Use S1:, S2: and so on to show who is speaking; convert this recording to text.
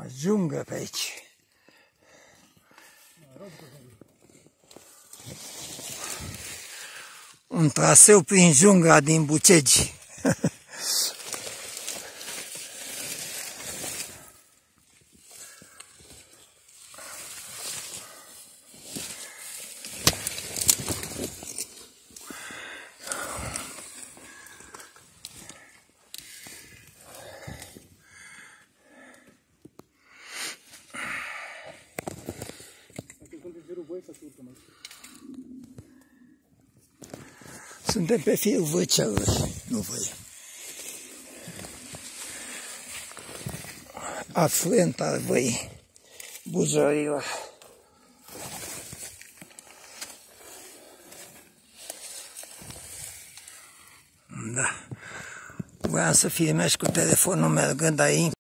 S1: Ajungă pe aici. Un traseu prin jungla din Bucegi. Suntem pe firul Vârcelului, nu voi. Afluent al Văii Buzorilor. Da. Voiam să filmez cu telefonul mergând aici.